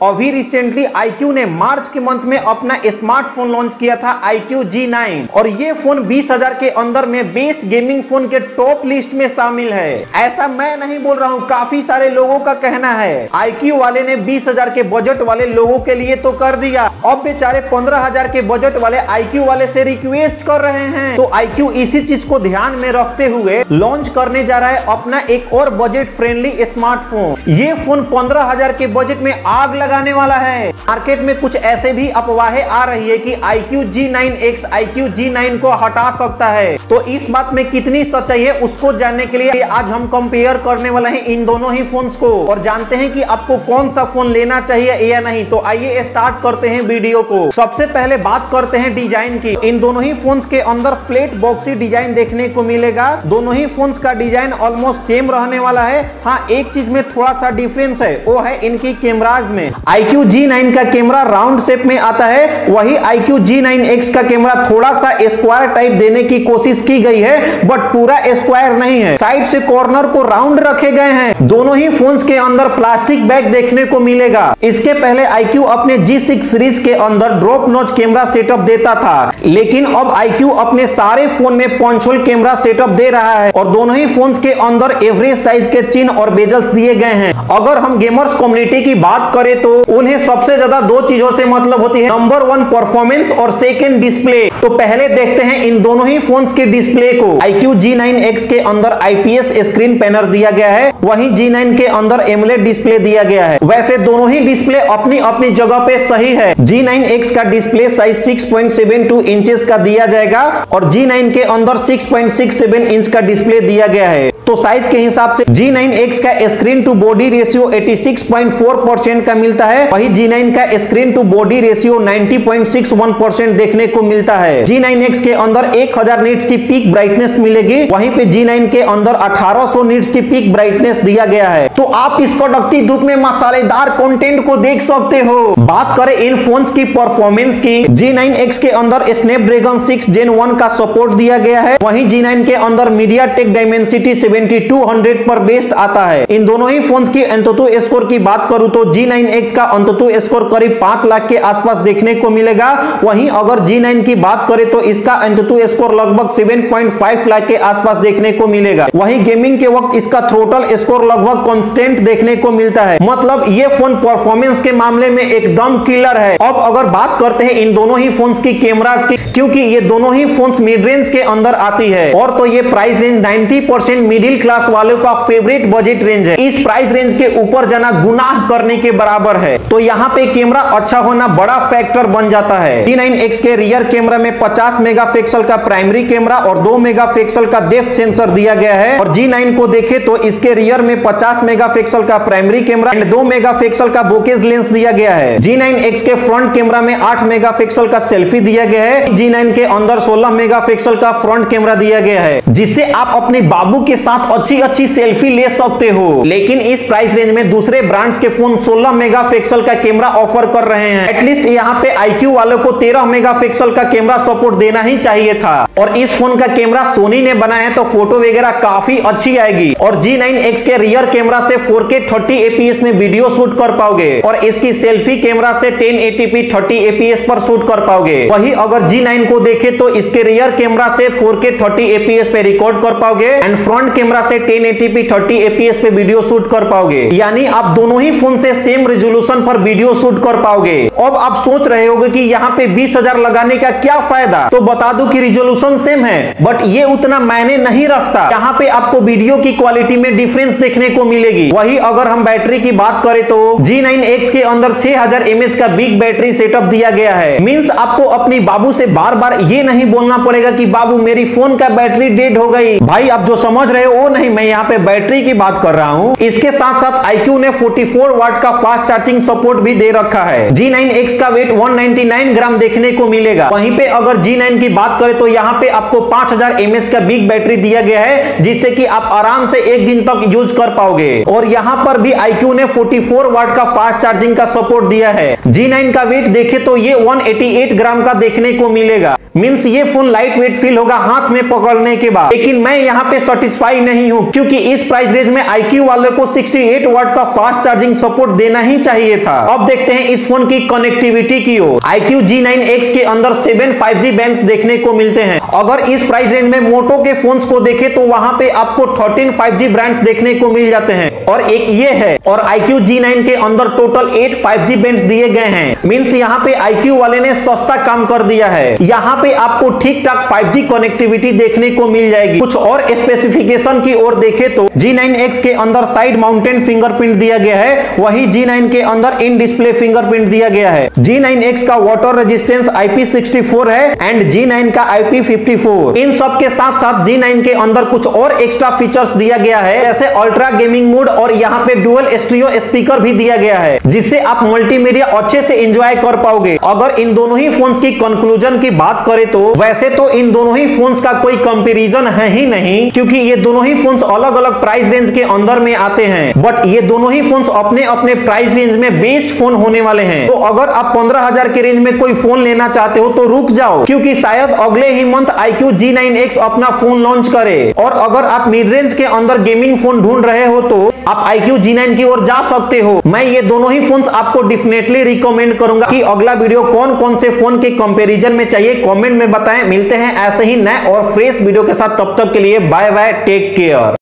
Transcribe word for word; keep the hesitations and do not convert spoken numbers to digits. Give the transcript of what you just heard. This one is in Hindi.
अभी रिसेंटली iQOO ने मार्च के मंथ में अपना स्मार्टफोन लॉन्च किया था iQOO जी नाइन, और ये फोन बीस हजार के अंदर में बेस्ट गेमिंग फोन के टॉप लिस्ट में शामिल है। ऐसा मैं नहीं बोल रहा हूँ, काफी सारे लोगों का कहना है। iQOO वाले ने बीस हजार के बजट वाले लोगों के लिए तो कर दिया, अब बेचारे पंद्रह हजार के बजट वाले iQOO वाले से रिक्वेस्ट कर रहे हैं। तो iQOO इसी चीज को ध्यान में रखते हुए लॉन्च करने जा रहा है अपना एक और बजट फ्रेंडली स्मार्टफोन। ये फोन पंद्रह हजार के बजट में आग लगाने वाला है। मार्केट में कुछ ऐसे भी अफवाहें आ रही है कि iQOO G nine X iQOO G nine को हटा सकता है, तो इस बात में कितनी सच्चाई है उसको जानने के लिए आज हम कंपेयर करने वाले हैं इन दोनों ही फोन्स को, और जानते हैं कि आपको कौन सा फोन लेना चाहिए या नहीं। तो आइए स्टार्ट करते हैं वीडियो को। सबसे पहले बात करते हैं डिजाइन की। इन दोनों ही फोन्स के अंदर फ्लैट बॉक्सी डिजाइन देखने को मिलेगा। दोनों ही फोन्स का डिजाइन ऑलमोस्ट सेम रहने वाला है। हाँ, एक चीज में थोड़ा सा डिफरेंस है, वो है इनकी कैमराज में। iQOO जी नाइन का कैमरा राउंड शेप में आता है, वही iQOO जी नाइन एक्स का कैमरा थोड़ा सा स्क्वायर टाइप देने की कोशिश की गई है, बट पूरा स्क्वायर नहीं है। साइड से कॉर्नर को राउंड रखे गए हैं। दोनों ही फोन्स के अंदर प्लास्टिक बैग देखने को मिलेगा। इसके पहले iQOO अपने जी सिक्स सीरीज के अंदर ड्रॉप नॉच कैमरा सेटअप देता था, लेकिन अब iQOO अपने सारे फोन में पंच होल कैमरा सेटअप दे रहा है, और दोनों ही फोन्स के अंदर एवरेज साइज के चिन्ह और बेजल्स दिए गए हैं। अगर हम गेमर्स कम्युनिटी की बात करें तो उन्हें सबसे ज्यादा दो चीजों से मतलब होती है, नंबर वन परफॉर्मेंस और सेकंड डिस्प्ले। तो पहले देखते हैं इन दोनों ही फोन्स के डिस्प्ले को। iQOO जी नाइन एक्स के अंदर आईपीएस स्क्रीन पैनल दिया गया है, वहीं जी नाइन के अंदर एमोलेड डिस्प्ले दिया गया है। वैसे दोनों ही डिस्प्ले अपनी अपनी जगह पे सही है। जी नाइन एक्स का display size six point seven two inches का दिया जाएगा, और जी नाइन के अंदर six point six seven inch का डिस्प्ले दिया गया है। तो साइज के हिसाब से जी नाइन एक्स का स्क्रीन टू बॉडी रेशियो छियासी पॉइंट फोर परसेंट का मिलता है, वही जी नाइन का screen to body ratio ninety point six one percent देखने को मिलता है। जी नाइन एक्स के अंदर एक हजार निट्स की पीक ब्राइटनेस मिलेगी, वहीं पे जी नाइन के अंदर अठारह सौ निट्स की पीक ब्राइटनेस दिया गया है। तो आप इस कड़कती धूप में मसालेदार कंटेंट को देख सकते हो। बात करें इन फोन्स की परफॉर्मेंस की, जी नाइन एक्स के अंदर स्नैपड्रैगन सिक्स जेन वन का सपोर्ट दिया गया है, वहीं जी नाइन के अंदर MediaTek Dimensity seventy two hundred पर बेस्ड आता है। इन दोनों ही फोन्स की अंतुतु स्कोर की बात करूं तो जी नाइन एक्स का अंतुतु स्कोर करीब पांच लाख के आसपास देखने को मिलेगा, वहीं अगर जी नाइन की बात करें तो इसका अंतुतु स्कोर लगभग सात पॉइंट पाँच लाख के आसपास देखने को मिलेगा। वहीं गेमिंग के वक्त इसका थ्रोटल स्कोर लगभग कांस्टेंट देखने को मिलता है। मतलब ये फोन परफॉर्मेंस के मामले में एकदम किलर है। अब अगर बात करते हैं इन दोनों ही फोन्स की कैमरास की, क्योंकि ये दोनों ही फोन्स मिड रेंज के अंदर आती है, और तो ये price range ninety percent middle class वालों का फेवरेट बजट रेंज है। इस प्राइस रेंज के ऊपर जाना गुनाह करने के बराबर है। तो यहाँ पे कैमरा अच्छा होना बड़ा फैक्टर बन जाता है। जी नाइन एक्स के रियर कैमरा में पचास मेगापिक्सल का प्राइमरी कैमरा और दो मेगापिक्सल का डेप्थ सेंसर दिया गया है, और जी नाइन को देखे तो इसके रियर में पचास मेगापिक्सल का प्राइमरी कैमरा एंड दो मेगापिक्सल का बोकेज लेंस दिया गया है। जी नाइन एक्स के फ्रंट कैमरा में आठ मेगापिक्सल का सेल्फी दिया गया है। जी नाइन के अंदर सोलह मेगापिक्सल का फ्रंट कैमरा दिया गया है, जिससे आप अपने बाबू के साथ अच्छी अच्छी सेल्फी ले सकते हो। लेकिन इस प्राइस रेंज में दूसरे ब्रांड्स के फोन सोलह मेगापिक्सल का कैमरा ऑफर कर रहे हैं। एटलीस्ट यहाँ पे iQOO वालों को तेरह मेगापिक्सल का कैमरा सपोर्ट देना ही चाहिए था, और इस फोन का कैमरा सोनी ने बनाया है तो फोटो वगैरह काफी अच्छी आएगी। और जी नाइन एक्स के रियर कैमरा से फोर के थर्टी एपीएस में वीडियो शूट कर पाओगे, और इसकी सेल्फी कैमरा से ten eighty P thirty FPS पर शूट कर पाओगे। वही अगर जी नाइन को देखे तो इसके रियर कैमरा से फोर के थर्टी एपीएस पे रिकॉर्ड कर पाओगे एंड फ्रंट कैमरा से ten eighty P thirty FPS पे वीडियो शूट कर पाओगे। यानी आप दोनों ही फोन से सेम रेजोल्यूशन पर वीडियो शूट कर पाओगे। अब आप सोच रहे होंगे कि यहाँ पे बीस हजार लगाने का क्या फायदा, तो बता दूं कि रेजोल्यूशन सेम है, बट ये उतना मायने नहीं रखता। यहाँ पे आपको वीडियो की क्वालिटी में डिफरेंस देखने को मिलेगी। वही अगर हम बैटरी की बात करें तो जी नाइन एक्स के अंदर छह हजार एमएच का बिग बैटरी सेटअप दिया गया है। मींस आपको अपनी बाबू से बार बार ये नहीं बोलना पड़ेगा कि बाबू मेरी फोन का बैटरी डेड हो गई। भाई आप जो समझ रहे हो वो नहीं, मैं यहाँ पे बैटरी की बात कर रहा हूँ। इसके साथ साथ iQOO ने चौवालीस वाट का फास्ट चार्जिंग सपोर्ट भी दे रखा है। जी नाइन एक्स का वेट एक सौ निन्यानवे ग्राम देखने को मिलेगा। वहीं पे अगर जी नाइन की बात करें तो यहाँ पे आपको पांच हजार एमएच का बिग बैटरी दिया गया है, जिससे कि आप आराम से एक दिन तक यूज कर पाओगे। और यहाँ पर भी iQOO ने चौवालीस वाट का फास्ट चार्जिंग का सपोर्ट दिया है। जी नाइन का वेट देखे तो ये एक सौ अट्ठासी ग्राम का देखने को मिलेगा। मींस ये फोन लाइट वेट फील होगा हाथ में पकड़ने के बाद। लेकिन मैं यहाँ पे सेटिस्फाई नहीं हूँ, क्योंकि इस प्राइस रेंज में आईक्यू वाले को अड़सठ वाट का फास्ट चार्जिंग सपोर्ट देना ही चाहिए था। अब देखते हैं इस फोन की कनेक्टिविटी की ओर। आईक्यू जी नाइन एक्स के अंदर सेवन फाइव जी बैंड्स देखने को मिलते हैं। अगर इस प्राइस रेंज में मोटो के फोन्स को देखे तो वहां पे आपको थर्टीन फाइव जी बैंड्स देखने को मिल जाते हैं, और एक ये है। और आईक्यू जी नाइन के अंदर total eight five G bands दिए गए हैं। मींस यहाँ पे आईक्यू वाले ने सस्ता काम कर दिया है। यहाँ पे आपको ठीक ठाक फाइव जी कनेक्टिविटी देखने को मिल जाएगी। कुछ और स्पेसिफिकेशन की ओर देखे तो जी नाइन एक्स के अंदर साइड माउंटेन फिंगरप्रिंट दिया गया है, वही जी नाइन के अंदर इन डिस्प्ले फिंगरप्रिंट दिया गया है। जी नाइन एक्स का water resistance I P sixty four है एंड जी नाइन का आई पी फिफ्टी फोर। इन सब के साथ साथ जी नाइन के अंदर कुछ और एक्स्ट्रा फीचर्स दिया गया है, जैसे अल्ट्रा गेमिंग मोड, और यहाँ पे डुअल स्टीरियो स्पीकर भी दिया गया है, जिससे आप मल्टीमीडिया अच्छे से एंजॉय कर पाओगे। अगर इन दोनों ही फोन्स की कंक्लूजन की बात करें तो वैसे तो इन दोनों ही फोन्स का कोई कंपैरिजन है ही नहीं, क्योंकि ये दोनों ही फोन्स अलग अलग प्राइस रेंज के अंदर में आते हैं। बट ये दोनों ही फोन्स अपने अपने प्राइस रेंज में बेस्ट फोन होने वाले हैं। तो अगर आप पंद्रह हजार के रेंज में कोई फोन लेना चाहते हो तो रुक जाओ, क्योंकि शायद अगले ही month iQOO G nine X अपना फोन लॉन्च करे। और अगर आप मिड रेंज के अंदर गेमिंग फोन ढूंढ रहे हो तो आप आईक्यू जी नाइन की ओर जा सकते हो। मैं ये दोनों ही फोन्स आपको डेफिनेटली रिकमेंड करूंगा। कि अगला वीडियो कौन कौन से फोन के कंपैरिजन में चाहिए कमेंट में बताएं। मिलते हैं ऐसे ही नए और फ्रेश वीडियो के साथ, तब तक के लिए बाय बाय, टेक केयर।